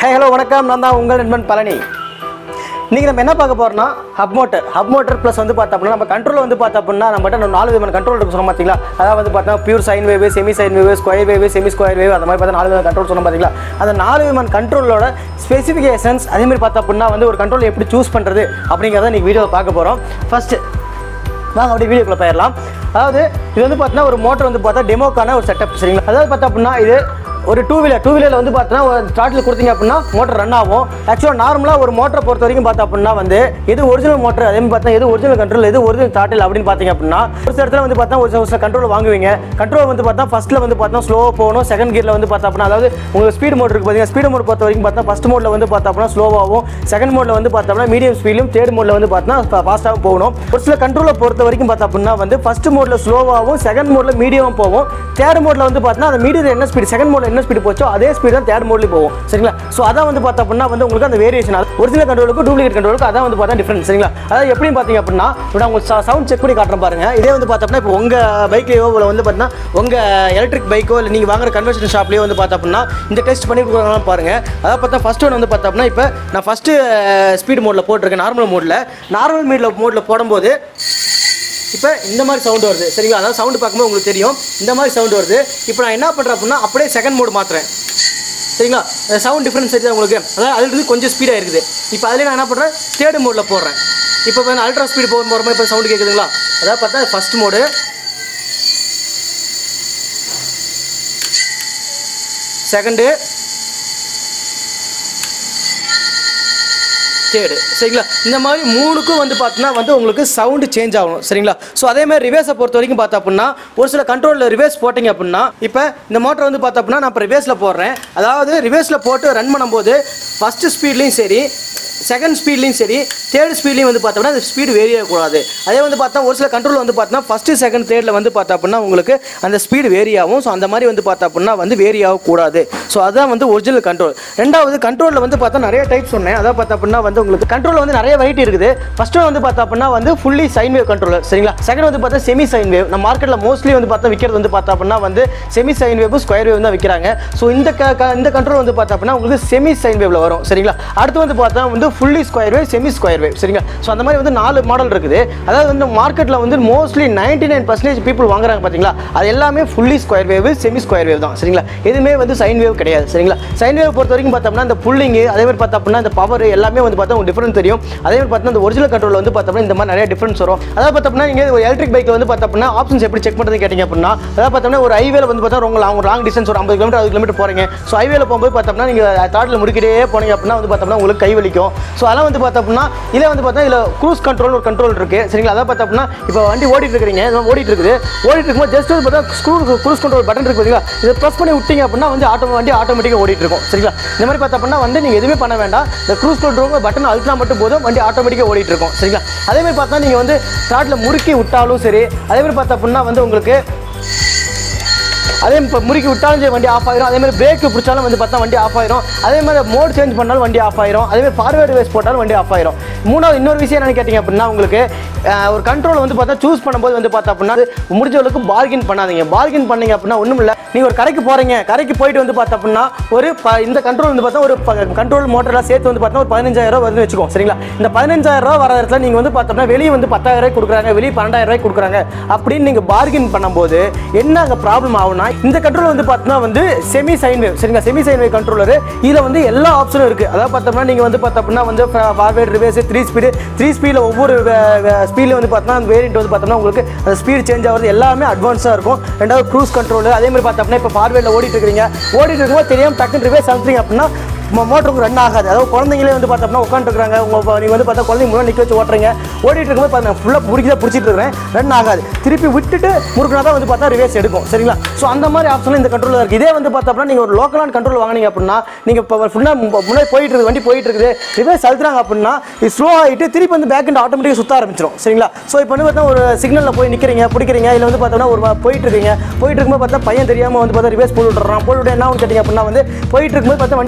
Hello வணக்கம், நான் தான் உங்கள் நண்பன் பழனி. இன்றைக்கி நம்ம என்ன பார்க்க போகிறோம்னா ஹப் மோட்டர் ப்ளஸ் வந்து பார்த்தா அப்படின்னா நம்ம கண்ட்ரோல் வந்து பார்த்தா அப்படின்னா நம்மகிட்ட 4 விதமான கண்ட்ரோல் இருக்குது சொன்ன பார்த்தீங்களா. அதாவது வந்து பார்த்தா pure sine wave, semi sine wave, square wave, semi square wave, அந்த மாதிரி பார்த்தா 4 விதமான கண்ட்ரோல் சொன்ன பார்த்தீங்களா. அந்த 4 விதமான கண்ட்ரோலோட ஸ்பெசிஃபிகேஷன்ஸ் அதேமாதிரி பார்த்தா அப்படின்னா வந்து ஒரு கண்ட்ரோல் எப்படி சூஸ் பண்ணுறது அப்படிங்கிறத இன்றைக்கி வீடியோவை பார்க்க போகிறோம். ஃபஸ்ட்டு நாங்கள் அப்படி வீடியோக்குள்ளே போயிடலாம். அதாவது இது வந்து பார்த்தீங்கன்னா ஒரு மோட்டர் வந்து பார்த்தா டெமோக்கான ஒரு செட்டப் சரிங்களா. அதாவது பார்த்தா அப்படின்னா இது ஒரு டூ வீலரில் வந்து பார்த்தீங்கன்னா ஒரு ஸ்டார்ட்டில் கொடுத்தீங்க அப்படின்னா மோட்டர் ரன் ஆகும். ஆக்சுவலாக நார்மலாக ஒரு மோட்டரை பொறுத்த வரைக்கும் பார்த்தா அப்படின்னா வந்து எது ஒரிஜினல் மோட்டர், அதே மாதிரி பார்த்தா எது ஒரிஜினல் கண்ட்ரோல், எது ஒரிஜினல் ஸ்டார்ட்டில் அப்படின்னு பார்த்தீங்க அப்படின்னா ஒரு சில இடத்துல வந்து பார்த்தா ஒரு சில கண்ட்ரோல் வாங்குவீங்க. கண்ட்ரோல் வந்து பார்த்தா ஃபஸ்ட்டில் வந்து பார்த்தா ஸ்லோவாக போகணும். செகண்ட் கியரில் வந்து பார்த்தா அப்படின்னா அதாவது உங்களுக்கு ஸ்பீட் மோட் இருக்குது பார்த்தீங்கன்னா, ஸ்பீட் மோட் பொறுத்த வரைக்கும் பார்த்தா ஃபஸ்ட் மோடில் வந்து பார்த்தா அப்படின்னா ஸ்லோவாகவும், செகண்ட் மோடில் வந்து பார்த்தா அப்படின்னா மீடியம் ஸ்பீடும், தேர்ட் மோடில் வந்து பார்த்தா ஃபாஸ்ட்டாகவும் போகணும். ஒரு சில கண்ட்ரோலை பொறுத்த வரைக்கும் பார்த்தா அப்படின்னா வந்து ஃபஸ்ட் மோடில் ஸ்லோவாகவும், செகண்ட் மோடில் மீடியமாக போகும். தேர்ட் மோடில் வந்து பார்த்தா அந்த மீடியம் என்ன ஸ்பீட், செகண்ட் மோடில் என்ன ஸ்பீட் போச்சோ அதே ஸ்பீட் தான் தேர்ட் மோட்லயும் போகும் சரிங்களா. ஸோ அதான் வந்து பார்த்தா அப்படின்னா வந்து உங்களுக்கு அந்த வேரியேஷன் ஒரிஜினல் கண்ட்ரோலுக்கு டூப்ளிகேட் கண்ட்ரோலுக்கு அதான் வந்து பார்த்தா டிஃபரன்ஸ் சரிங்களா. அதாவது எப்படின்னு பார்த்தீங்க அப்படின்னா இப்போ உங்களுக்கு சவுண்ட் செக் பண்ணி காட்டுறேன் பாருங்க. இதே வந்து பார்த்தா அப்படின்னா இப்போ உங்கள் பைக்லேயோ வந்து பார்த்தீங்கன்னா உங்கள் எலக்ட்ரிக் பைக்கோ இல்லை நீங்கள் வாங்குற கன்வென்ஷன் ஷாப்லேயோ வந்து பார்த்தா அப்படின்னா இந்த டெஸ்ட் பண்ணி கொடுக்குறாங்க பாருங்க. அதாவது பார்த்தா ஃபர்ஸ்ட் ஒன் வந்து பார்த்தா அப்படின்னா இப்போ நான் ஃபஸ்ட்டு ஸ்பீட் மோடில் போட்டிருக்கேன். நார்மல் மோடில் போடும்போது இப்போ இந்த மாதிரி சவுண்டு வருது சரிங்களா. அதாவது சவுண்டு பார்க்கும்போது உங்களுக்கு தெரியும் இந்த மாதிரி சவுண்டு வருது. இப்போ நான் என்ன பண்ணுறேன் அப்படின்னா அப்படியே செகண்ட் மோடு மாற்றுறேன் சரிங்களா. சவுண்ட் டிஃப்ரென்ஸ் தெரியுது உங்களுக்கு. அதாவது அதுலேருந்து கொஞ்சம் ஸ்பீடாக இருக்குது. இப்போ அதில் நான் என்ன பண்ணுறேன் தேர்ட் மோடில் போடுறேன். இப்போ வந்து அல்ட்ரா ஸ்பீட் போகிற மாதிரி இப்போ சவுண்டு கேட்குதுங்களா. அதாவது பார்த்தா ஃபஸ்ட் மோடு, செகண்டு, தேர்டு சரிங்களா. இந்த மாதிரி மூணுக்கும் வந்து பார்த்தீங்கன்னா வந்து உங்களுக்கு சவுண்டு சேஞ்ச் ஆகணும் சரிங்களா. ஸோ அதே மாதிரி ரிவேர்ஸை பொறுத்த வரைக்கும் பார்த்தா அப்படின்னா ஒரு சில கண்ட்ரோலில் ரிவேர்ஸ் போட்டிங்க அப்படின்னா இப்போ இந்த மோட்டர் வந்து பார்த்தா அப்படின்னா நான் இப்போ ரிவேர்ஸில் போடுறேன். அதாவது ரிவேர்ஸில் போட்டு ரன் பண்ணும்போது ஃபஸ்ட்டு ஸ்பீட்லேயும் சரி, செகண்ட் ஸ்பீட்லேயும் சரி, தேர்ட் ஸ்பீட்லேயும் வந்து பார்த்தோம்னா அந்த ஸ்பீடு வேரி ஆகக்கூடாது. அதே வந்து பார்த்தா ஒரு சில கண்ட்ரோல் வந்து பார்த்தோன்னா ஃபஸ்ட்டு செகண்ட் தேர்டில் வந்து பார்த்தா அப்படின்னா உங்களுக்கு அந்த ஸ்பீடு வேரி ஆகும். ஸோ அந்த மாதிரி வந்து பார்த்தா அப்படின்னா வந்து வேரி ஆகக்கூடாது. ஸோ அதுதான் வந்து ஒரிஜினல் கண்ட்ரோல். ரெண்டாவது கண்ட்ரோலில் வந்து பார்த்தா நிறைய டைப் சொன்னேன். அதாவது பார்த்தா அப்படின்னா வந்து உங்களுக்கு கண்ட்ரோல் வந்து நிறைய வெரைட்டி இருக்குது. ஃபர்ஸ்ட் வந்து பார்த்தா அப்படின்னா வந்து ஃபுல்லி சைன் வேவ் கண்ட்ரோலர் சரிங்களா. செகண்ட் வந்து பார்த்தா செமி சைன் வேவ். நம்ம மார்க்கெட்டில் மோஸ்ட்லி வந்து பார்த்தா விற்கிறது வந்து பார்த்தா அப்படின்னா வந்து semi sine wave, square wave தான் விற்கிறாங்க. ஸோ இந்த கண்ட்ரோல் வந்து பார்த்தா அப்படின்னா உங்களுக்கு செமி சைன் வேவ்ல வரும் சரிங்களா. அடுத்து வந்து பார்த்தா வந்து fully square wave, semi square wave சரிங்களா. ஸோ அந்த மாதிரி வந்து 4 மாடல் இருக்குது. அதாவது வந்து மார்க்கெட்டில் வந்து மோஸ்ட்லி 99% பீப்புள் வாங்குறாங்க பார்த்தீங்களா. அது எல்லாமே fully square wave, semi square wave தான் சரிங்களா. எதுவுமே வந்து சைன் வேவ் கிடையாது சரிங்களா. சைன் வேவ் பொறுத்த வரைக்கும் பார்த்தோம்னா இந்த புல்லிங், அதே மாதிரி பார்த்தா அப்படின்னா இந்த பவர் எல்லாமே வந்து பார்த்தா உங்களுக்கு டிஃபரன்ஸ் தெரியும். அதே மாதிரி பார்த்தா இந்த ஒரிஜினல் கண்ட்ரோல் வந்து பார்த்தோம்னா இந்த மாதிரி நிறைய டிஃபரன்ஸ் வரும். அதாவது பார்த்தோம்னா நீங்கள் ஒரு எலக்ட்ரிக் பைக்கில் வந்து பார்த்தா அப்படின்னா ஆப்ஷன்ஸ் எப்படி செக் பண்ணுறது கேட்டிங்க அப்படின்னா அதாவது பார்த்தோம்னா ஒரு ஹைவேல வந்து பார்த்தா ரொம்ப லாங் டிஸ்டன்ஸ் ஒரு 50 கிலோமீட்டர் 60 கிலோமீட்டர் போகிறீங்க. ஸோ ஹைவேல போகும்போது பார்த்தோம்னா நீங்கள் தாட்டில் முடிக்கிட்டே போனீங்க அப்படின்னா வந்து பார்த்தோம்னா உங்களுக்கு கை வலிக்கும். ஸோ அதெல்லாம் வந்து பார்த்தா அப்படின்னா இதில் வந்து பார்த்தா இதில் க்ரூஸ் கண்ட்ரோல் ஒரு கண்ட்ரோல் இருக்குது சரிங்களா. அதாவது பார்த்தா அப்படின்னா இப்போ வண்டி ஓடிட்டு இருக்கும்போது ஜஸ்ட் வந்து பார்த்தா க்ரூஸ் கண்ட்ரோல் பட்டன் இருக்கு பார்த்தீங்களா. இதை ப்ரெஸ் பண்ணி விட்டீங்க அப்படின்னா வந்து வண்டி ஆட்டோமேட்டிக்காக ஓடிட்டு இருக்கும் சரிங்களா. இந்த மாதிரி பார்த்தா அப்படின்னா வந்து நீங்கள் எதுவுமே பண்ண வேண்டாம். இந்த க்ரூஸ் கண்ட்ரோல் பட்டன் அழுத்தினா மட்டும் போதும், வண்டி ஆட்டோமேட்டிக்காக ஓடிட்டு இருக்கும் சரிங்களா. அதே மாதிரி பார்த்தா நீங்கள் வந்து ஸ்டார்ட்டில் முறுக்கி விட்டாலும் சரி, அதே மாதிரி பார்த்தா அப்படின்னா வந்து உங்களுக்கு அதே இப்போ முறுக்கி விட்டாலும் சரி வண்டி ஆஃப் ஆயிரும். அதே மாதிரி பிரேக்கு பிடிச்சாலும் வந்து பார்த்தா வண்டி ஆஃப் ஆயிரும். அதே மாதிரி மோட் சேஞ்ச் பண்ணாலும் வண்டி ஆஃப் ஆயிரும். அதே மாதிரி ஃபார்வேர்டு வேஸ் போட்டாலும் வண்டி ஆஃப் ஆயிரும். மூணாவது இன்னொரு விஷயம் என்னன்னு கேட்டிங்க அப்படின்னா உங்களுக்கு ஒரு கண்ட்ரோல் வந்து பார்த்தா சூஸ் பண்ணும்போது வந்து பார்த்தா அப்படின்னா முடிஞ்சவளுக்கு பார்கின் பண்ணாதீங்க. பார்கின் பண்ணீங்க அப்படின்னா ஒன்றும் இல்லை. நீங்கள் ஒரு கடைக்கு போகிறீங்க, கடைக்கு போயிட்டு வந்து பார்த்தா அப்படின்னா ஒரு இந்த கண்ட்ரோல் வந்து பார்த்தா ஒரு கண்ட்ரோல் மோட்டரெலாம் சேர்த்து வந்து பார்த்தா ஒரு 15,000 வருதுன்னு வச்சுக்கோங்க சரிங்களா. இந்த 15,000 வர இடத்துல நீங்கள் வந்து பார்த்தோம்னா வெளியே வந்து 10,000 கொடுக்குறாங்க, வெளியே 12,000 கொடுக்குறாங்க அப்படின்னு நீங்கள் பார்கின் பண்ணும்போது என்ன அங்கே ப்ராப்ளம் ஆகும்னா இந்த கண்ட்ரோல் வந்து பார்த்தோம்னா வந்து செமி சைன் வேவ் சரிங்களா. செமி சைன் வேவ் கண்ட்ரோலர் இதில் வந்து எல்லா ஆப்ஷனும் இருக்குது. அதாவது பார்த்தோம்னா நீங்கள் வந்து பார்த்தா அப்படின்னா வந்து ஃபார்வேர்டு, ரிவர்ஸ், 3 ஸ்பீடில் ஒவ்வொரு ஸ்பீடில் வந்து பார்த்தோம்னா அந்த வேரியன்ட் வந்து பார்த்தோம்னா உங்களுக்கு அந்த ஸ்பீடு சேஞ்ச் ஆகிறது எல்லாமே அட்வான்ஸாக இருக்கும். ரெண்டாவது க்ரூஸ் கண்ட்ரோல். அதே மாதிரி பார்த்தோம்னா இப்போ ஃபார்வேர்டில் ஓடிட்டு இருக்கும்போது தெரியாமல் டக்குன்னு ரிவர்ஸ் அழுத்துறீங்க அப்படின்னா மோட்டருக்கு ரன் ஆகாது. அதாவது குழந்தைங்களே வந்து பார்த்தோம்னா உட்காந்துருக்காங்க, நீங்கள் வந்து பார்த்தா குழந்தைங்க முன்னாடி நிற்க வச்சு ஓட்டுறீங்க, ஓடிட்டு இருக்கும்போது பார்த்தா ஃபுல்லாக பிடிச்சிட்டு இருக்கிறேன், ரன் ஆகாது. திருப்பி விட்டுட்டு முறுக்குனா தான் வந்து பார்த்தா ரிவர்ஸ் எடுக்கும் சரிங்களா. ஸோ அந்த மாதிரி ஆப்ஷன் இந்த கண்ட்ரோலில் இருக்குது. இதே வந்து பார்த்தோம்னா நீங்கள் ஒரு லோக்கலான கண்ட்ரோல் வாங்கினீங்க அப்படின்னா நீங்கள் இப்போ ஃபுல்லாக முன்னாடி போயிட்டு இருக்குது, வண்டி போயிட்டு இருக்குது, ரிவர்ஸ் அழுத்துறாங்க அப்படின்னா இது ஸ்லோ ஆகிட்டு திருப்பி வந்து பேக் அண்ட் ஆட்டோமேட்டிக்காக சுற்ற ஆரம்பிச்சிடும் சரிங்களா. ஸோ இப்போ வந்து பார்த்தா ஒரு சிக்னலில் போய் நிற்கிறீங்க, பிடிக்கிறீங்க, இல்லை வந்து பார்த்தோம்னா ஒரு போயிட்டு இருக்கும்போது பார்த்தா பையன் தெரியாமல் வந்து பார்த்தா ரிவர்ஸ் போட்டு விட்டுறான். போட்டு என்ன கேட்டிங்க அப்படின்னா வந்து போயிட்டு இருக்கும்போது பார்த்தா வண்டி ஸ்லோ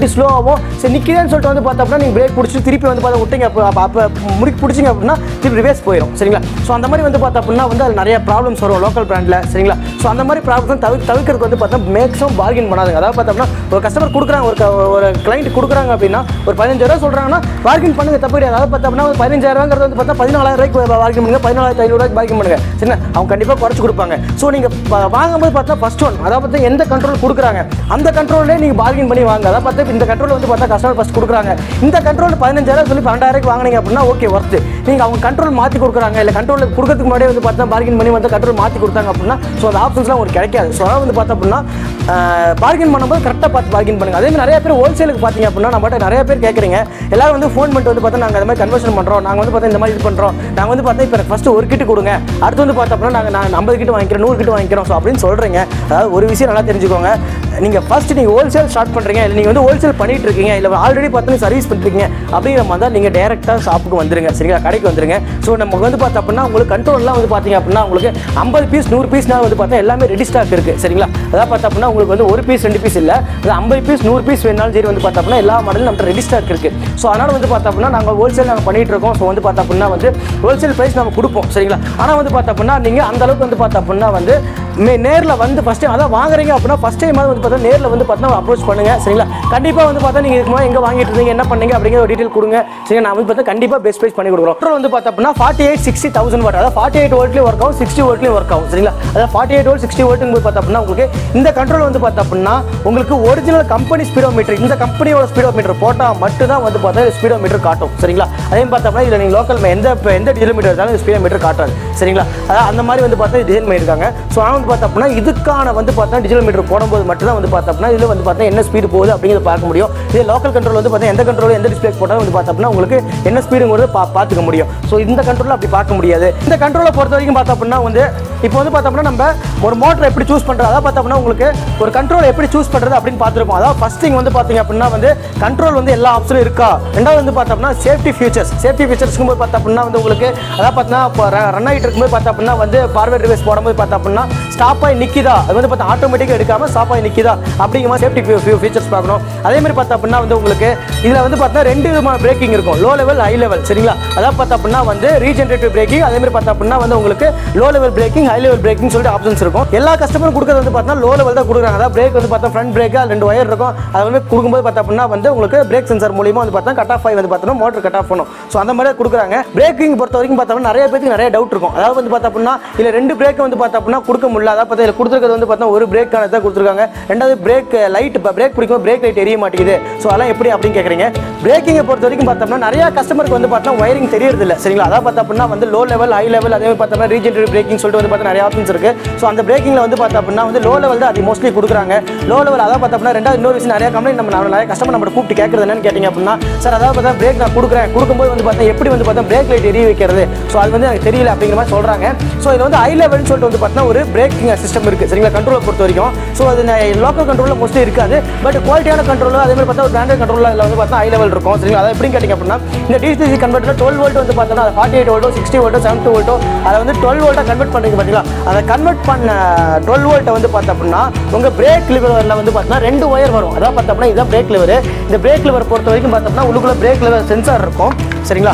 ஆகும். சரி நிற்கிறேன்னு சொல்லிட்டு வந்து பார்த்தோம்னா நீங்கள் பிரேக் பிடிச்சி திருப்பி வந்து பார்த்தா விட்டீங்க அப்போ முறுக்கி பிடிச்சிங்க அப்படின்னா திருப்பி ரிவர்ஸ் போயிடும். சரிங்களா? ஸோ அந்த மாதிரி வந்து பார்த்தா அப்படின்னா வந்து அது நிறைய ப்ராப்ளம்ஸ் வரும் லோக்கல் பிராண்டில். சரிங்களா? ஸோ அந்த மாதிரி ப்ராப்ளம் தவிர்க்கிறதுக்கு வந்து பார்த்தா மேக்ஸிமம் பார்கின் பண்ணாதுங்க. அதாவது பார்த்தோம்னா ஒரு கஸ்டமர் கொடுக்குறாங்க, ஒரு கிளைண்ட் கொடுக்குறாங்க அப்படின்னா ஒரு 15,000 சொல்கிறாங்கன்னா பார்கின் பண்ணுங்க, தப்பு கிடையாது. அதாவது பார்த்தோம்னா 15,000 வந்து பார்த்தா 14,000 பார்கின் பண்ணுங்க, 14,500 பார்கின் பண்ணுங்க. சரிங்களா? அவங்க கண்டிப்பாக குறைச்சி கொடுப்பாங்க. ஸோ நீங்கள் வாங்கும்போது பார்த்தா ஃபர்ஸ்ட் ஒன் அதாவது பார்த்தா எந்த கண்ட்ரோல் கொடுக்குறாங்க அந்த கண்ட்ரோல்லே நீங்கள் பார்கின் பண்ணி வாங்க. அதாவது பார்த்தா இந்த கண்ட்ரோல் வந்து பார்த்தா கஸ்டமர் ஃபர்ஸ்ட் கொடுக்குறாங்க, இந்த கண்ட்ரோல் 15,000 சொல்லி 12,000 வாங்கினீங்க அப்படின்னா ஓகே ஒர்த்து. நீங்கள் அவங்க கண்ட்ரோல் மாற்றி கொடுக்குறாங்க, இல்லை கண்ட்ரோல் கொடுக்கறதுக்கு முன்னாடியே வந்து பார்த்தா பார்கின் பண்ணி வந்து கண்ட்ரோல் மாற்றி கொடுத்தாங்க அப்படின்னா ஸோ அந்த ஆப்ஷன்ஸ்லாம் உங்களுக்கு கிடைக்காது. ஸோ அதாவது வந்து பார்த்தா அப்படின்னா பார்கின் பண்ணும்போது கரெக்டாக பார்த்து பார்கின் பண்ணுங்க. அதே மாதிரி நிறைய பேர் ஹோல்சேலுக்கு பார்த்தீங்க அப்படின்னா நம்மகிட்ட நிறைய பேர் கேட்குறீங்க, எல்லாரும் வந்து ஃபோன் பண்ணிட்டு வந்து பார்த்தா நாங்கள் அந்த மாதிரி கன்வர்ஷன் பண்ணுறோம், நாங்கள் வந்து பார்த்தா இந்த மாதிரி இது பண்ணுறோம், நாங்கள் வந்து பார்த்தா இப்போ ஃபஸ்ட்டு ஒரு கிட்டு கொடுங்க, அடுத்து வந்து பார்த்தா அப்படின்னா நான் 50 கிட்டு வாங்கிக்கிறோம், 100 கிட்டு வாங்கிக்கிறோம். ஸோ அப்படின்னு சொல்கிறீங்க. அதாவது ஒரு விஷயம் நல்லா தெரிஞ்சுக்கோங்க, நீங்கள் ஃபஸ்ட் நீங்கள் ஹோல்சேல் ஸ்டார்ட் பண்ணுறீங்க, இல்லை நீங்கள் வந்து ஹோல்சேல் பண்ணிட்டு இருக்கீங்க, இல்லை ஆல்ரெடி பார்த்தா சர்வீஸ் பண்ணிருக்கீங்க அப்படிங்கிற மாதிரி தான் நீங்கள் டேரெக்டாக ஷாப்புக்கு வந்துருங்க. சரிங்களா? கடைக்கு வந்துருங்க. ஸோ நமக்கு வந்து பார்த்தா அப்படின்னா உங்களுக்கு கண்ட்ரோல்லாம் வந்து பார்த்தீங்க அப்படின்னா உங்களுக்கு 50 பீஸ் 100 பீஸ்னால் வந்து பார்த்தா எல்லாமே ரெடி ஸ்டாக் இருக்குது. சரிங்களா? அதாவது பார்த்தா அப்படின்னா உங்களுக்கு வந்து ஒரு பீஸ் 2 பீஸ் இல்லை, அது 50 பீஸ் 100 பீஸ் வேணாலும் சரி வந்து பார்த்தா அப்படின்னா எல்லா மாடலும் நம்ம ரெடி ஸ்டாக் இருக்குது. ஸோ அதனால் வந்து பார்த்தா அப்படின்னா நாங்கள் ஹோல்சேல் நாங்கள் பண்ணிட்டு இருக்கோம். ஸோ வந்து பார்த்தா அப்படின்னா வந்து ஹோல்சேல் ப்ரைஸ் நம்ம கொடுப்போம். சரிங்களா? ஆனால் வந்து பார்த்தா அப்படின்னா நீங்கள் அந்த அளவுக்கு வந்து பார்த்தா அப்படின்னா வந்து நேரில் வந்து ஃபஸ்ட் டைம் அதான் வாங்குறீங்க அப்படின்னா ஃபஸ்ட் டைம் வந்து பார்த்தா நேரில் வந்து பார்த்தா அப்ரோச் பண்ணுங்க. சரிங்களா? கண்டிப்பாக வந்து பார்த்தா நீங்கள் இதுக்கு முன்னாடி எங்கே வாங்கிட்டு இருந்தீங்க, என்ன பண்ணீங்க அப்படிங்கிற ஒரு டீட்டெயில் கொடுங்க. சரிங்க? நான் வந்து பார்த்தா கண்டிப்பாக பெஸ்ட் ப்ரைஸ் பண்ணி கொடுக்குறோம். அப்புறம் வந்து பார்த்தா அப்படின்னா 48-60,000 வாட், அதாவது 48 வோல்ட்லேயும் ஒர்க் ஆகும், 60 வோல்ட்லேயும் ஒர்க் ஆகும். சரிங்களா? அதாவது 48 வோல்ட் 60 வோல்ட்டுங்க போது பார்த்தா அப்படின்னா உங்களுக்கு இந்த கண்ட்ரோல் வந்து பார்த்தா அப்படின்னா உங்களுக்கு ஒரிஜினல் கம்பெனி ஸ்பீடோமீட்டர், இந்த கம்பெனியோட ஸ்பீடோமீட்டர் போட்டால் மட்டும்தான் வந்து பார்த்தா ஸ்பீடோமீட்டர் காட்டும். சரிங்களா? அதே பார்த்தா அப்படின்னா இதில் நீங்கள் லோக்கல் எந்த டிஜிட்டல் மீட்டர் இருந்தாலும் ஸ்பீடோமீட்டர் காட்டாது. சரிங்களா? அதாவது அந்த மாதிரி வந்து பார்த்தா டிசைன் பண்ணியிருக்காங்க. ஸோ ஆனால் வந்து பார்த்தா அப்படின்னா இதுக்கான வந்து பார்த்தா டிஜிட்டல் மீட்டர் போடும்போது மட்டும்தான் வந்து பார்த்தா அப்படின்னா இதில் வந்து பார்த்தா என்ன ஸ்பீடு போகுது அப்படிங்கிறத பார்க்க முடியும். இதே லோக்கல் கண்ட்ரோல் வந்து பார்த்தா எந்த கண்ட்ரோல் எந்த டிஸ்பிளே போட்டாலும் வந்து பார்த்தா அப்படின்னா உங்களுக்கு என்ன ஸ்பீடுங்கிறது பார்த்துக்க முடியும். ஸோ இந்த கண்ட்ரோலில் அப்படி பார்க்க முடியாது. இந்த கண்ட்ரோலை பொறுத்த வரைக்கும் பார்த்தா அப்படின்னா வந்து இப்போ வந்து பார்த்தா அப்படின்னா நம்ம ஒரு மோட்டர் எப்படி சூஸ் பண்ணுறது, அதாவது பார்த்தா அப்படின்னா உங்களுக்கு ஒரு கண்ட்ரோல் எப்படி சூஸ் பண்ணுறது அப்படின்னு பார்த்துருப்போம். அதாவது ஃபர்ஸ்ட் திங் வந்து பார்த்தீங்க அப்படின்னா வந்து கண்ட்ரோல் வந்து எல்லா ஆப்ஷனும் இருக்கா. ரெண்டாவது வந்து பார்த்தா அப்படின்னா சேஃப்டி ஃபீச்சர்ஸ்க்கும் போது பார்த்தா அப்படின்னா வந்து உங்களுக்கு அதாவது பார்த்தீங்கன்னா ரன் ஆகிட்டு இருக்கும்போது பார்த்தா அப்படின்னா வந்து ஃபார்வர்ட் ரிவர்ஸ் போடும்போது பார்த்தா அப்படின்னா ஸ்டாப் ஆகி நிற்கிதா, அது வந்து பார்த்தா ஆட்டோமேட்டிக்காக எடுக்காமல் ஸ்டாப் ஆகி நிற்கிதா அப்படிங்கிற மாதிரி சேஃப்டி ஃபீச்சர்ஸ் பார்க்கணும். அதே மாதிரி பார்த்தா அப்படின்னா வந்து உங்களுக்கு இதில் வந்து பார்த்தா 2 விதமான பிரேக்கிங் இருக்கும், லோ லெவல் ஹை லெவல். சரிங்களா? அதாவது பார்த்தா அப்படின்னா வந்து ரீஜெனரேட்டிவ் பிரேக்கிங், அதே மாதிரி பார்த்தா அப்படின்னா வந்து உங்களுக்கு low level braking high level braking சொல்லிட்டு ஆப்ஷன்ஸ் இருக்கும். எல்லா கஸ்டமரும் கொடுக்குறது வந்து பார்த்தா லோ லெவல் தான் கொடுக்குறாங்க. அதாவது பிரேக் வந்து பார்த்தா ஃப்ரண்ட் பிரேக் 2 ஒயர் இருக்கும், அது வந்து கொடுக்கும்போது பார்த்தா அப்படின்னா வந்து உங்களுக்கு பிரேக் சென்சார் மூலியமாக வந்து பார்த்தா கட் ஆஃப் ஆகி வந்து பார்த்தா மோட்டர் கட் ஆஃப் பண்ணும். ஸோ அந்த மாதிரி கொடுக்குறாங்க. பிரேக்கிங் பொறுத்த வரைக்கும் பார்த்தா நிறைய பேருக்கு நிறைய டவுட் இருக்கும். அதாவது வந்து பார்த்தா அப்படின்னா இல்லை 2 பிரேக் வந்து பார்த்தா அப்படின்னா கொடுக்க முடியல, அதாவது பார்த்தா இதில் கொடுத்துருக்கிறது வந்து பார்த்தா ஒரு பிரேக்கான தான் கொடுத்துருக்காங்க, ரெண்டாவது பிரேக் லைட் பிரேக் பிடிக்கும் பிரேக் லைட் எரிய மாட்டேங்குது. ஸோ அதெல்லாம் எப்படி அப்படின்னு கேட்குறீங்க. பிரேக்கிங்கை பொறுத்த வரைக்கும் பார்த்தோம்னா நிறைய கஸ்டமருக்கு வந்து பார்த்தா ஒயரிங் தெரியறது இல்லை. சரிங்களா? அதாவது பார்த்தா அப்படின்னா வந்து லோ லெவல் ஹை லெவல் அதே மாதிரி பார்த்தோம்னா ரீஜெனரேட்டிவ் பிரேக்கிங் சொல்லிட்டு வந்து பார்த்தா நிறைய ஆப்ஷன்ஸ் இருக்கு. ஸோ அந்த பிரேக்கிங்கில் வந்து பார்த்தா அப்படின்னா வந்து லோ லெவல் தான் அது மோஸ்ட்லி கொடுக்குறாங்க. லோ லெவல் அதாவது பார்த்தா அப்படின்னா ரெண்டாவது இன்னொரு விஷயம் நிறைய கம்பெனி நிறைய கஸ்டமர் நம்ம கூப்பிட்டு கேட்கறது என்னன்னு கேட்டிங்க அப்படின்னா சார் அதாவது பார்த்தா பிரேக் நான் கொடுக்கும்போது வந்து பார்த்தா எப்படி வந்து பார்த்தா பிரேக் லைட் எரிய வைக்கிறது, ஸோ அது வந்து எனக்கு தெரியல அப்படிங்கிற மாதிரி சொல்கிறாங்க. ஸோ இது வந்து ஹை லெவல்னு சொல்லிட்டு வந்து பார்த்தா ஒரு பிரேக்கிங் சிஸ்டம் இருக்குது. சரிங்களா? கண்ட்ரோலை பொறுத்த வரைக்கும் ஸோ அது லோக்கல் கண்ட்ரோலில் மோஸ்ட்லி இருக்காது, பட் குவாலிட்டியான கண்ட்ரோல் அதே மாதிரி பார்த்தா ஒரு பிராண்டட் கண்ட்ரோலில் அதில் வந்து பார்த்தா ஹை லெவல் இருக்கும். சரிங்களா? அதை எப்படின்னு கேட்டிங்க அப்படின்னா இந்த டிசி கன்வெர்ட்டரில் 12 வோல்ட் வந்து பார்த்தோம்னா 48 வோல்ட்டோ 60 வோல்ட்டோ 70 வோல்ட்டோ அதை வந்து 12 வோல்ட்டாக கன்வெர்ட் பண்ணுறீங்க பார்த்தீங்களா? அதை கன்வெர்ட் பண்ண 12 வோல்ட்டை வந்து பார்த்தா அப்படின்னா உங்கள் பிரேக் லிவரில் வந்து பார்த்தீங்கன்னா 2 ஒயர் வரும். அதாவது பார்த்தா அப்படின்னா இதுதான் பிரேக் லிவர். இந்த பிரேக் லிவர் பொறுத்த வரைக்கும் பார்த்தோம்னா உள்ளுக்குள்ள பிரேக் லிவர் சென்சார் இருக்கும். சரிங்களா?